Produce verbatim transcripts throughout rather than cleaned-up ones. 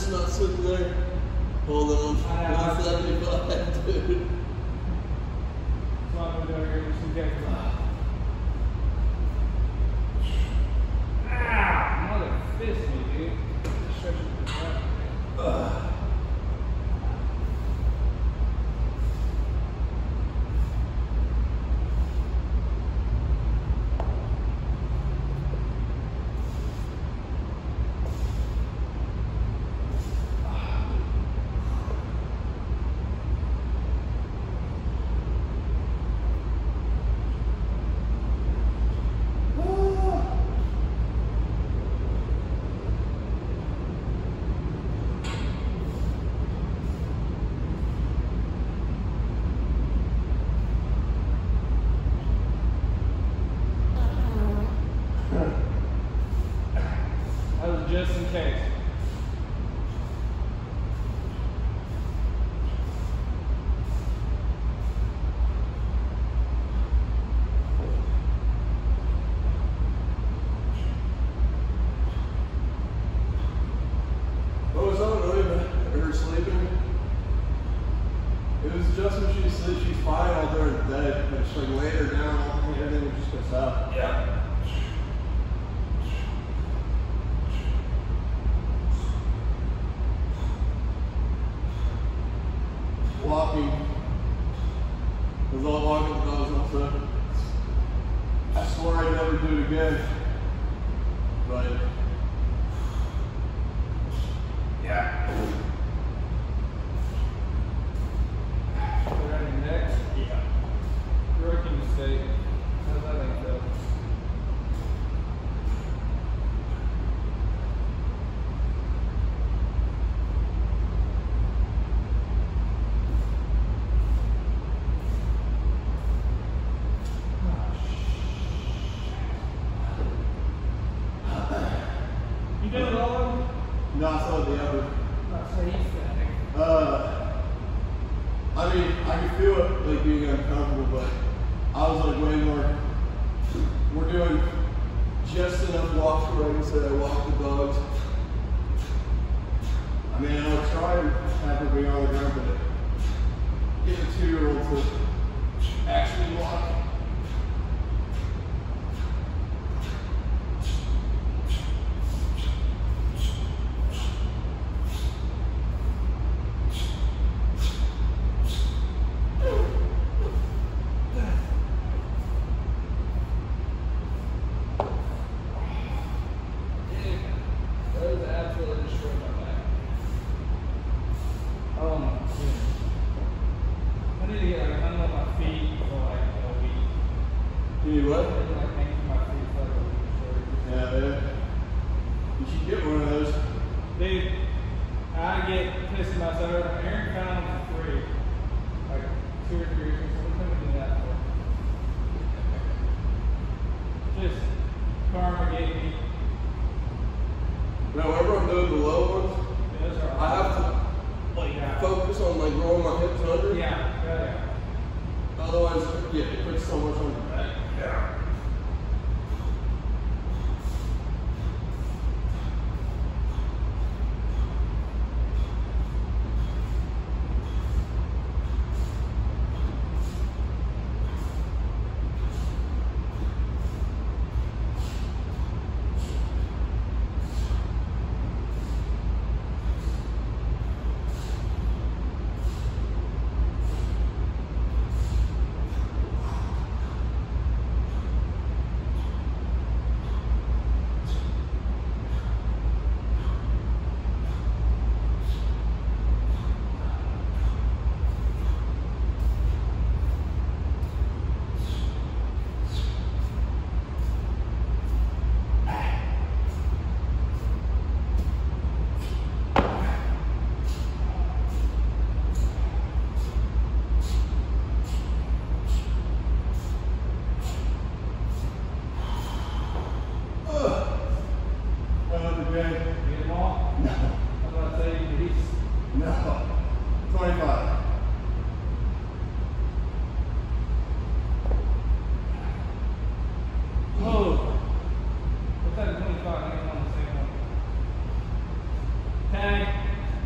just not sitting there holding on one seventy-five, dude. That's why I'm doing here just in case. Ah! Mother fist me, dude. Just stretches the back. Ugh. Just in case. What was on really her sleeping? It was just when she said she's fine all during the day, but she like laid her down, everything was just gonna stop. Yeah. Walking. I was all walking the dogs also. I swore I'd never do it again. But yeah. Ready next? Yeah. Rookie mistake. How's that ain't feel? No, I saw the other. That's how he's standing. Uh, I mean, I could feel it like being uncomfortable, but I was like way more. We're doing just enough walks where I can say I walk the dogs. I mean, I'll try and have her be on the ground, but get a two-year-old to actually walk. You need what? Yeah, yeah. You should get one of those. Dude, I get pissed myself. Aaron found them for free. Like two or three years ago. What can we do that for? Just karma gave me. Now, whenever I'm doing the low ones, Those are I have to like yeah. focus on like rolling my hips under. Yeah, yeah, yeah. Otherwise, yeah, it puts so much on your back. Yeah.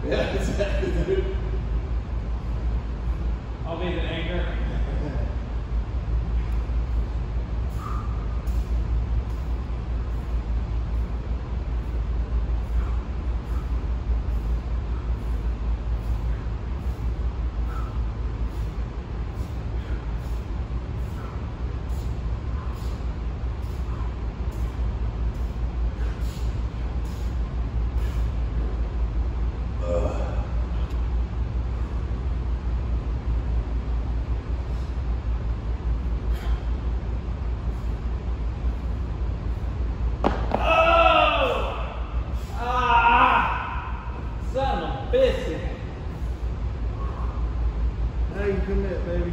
Yeah, exactly, dude. I'll be the anchor. Now you can commit, baby.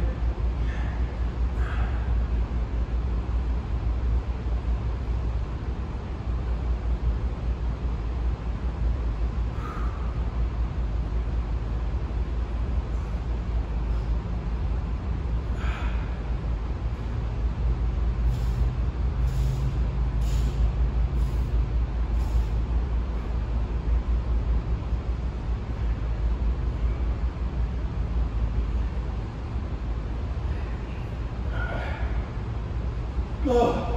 Oh.